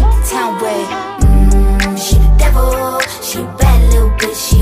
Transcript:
the town with. She the devil, she a bad little bitch.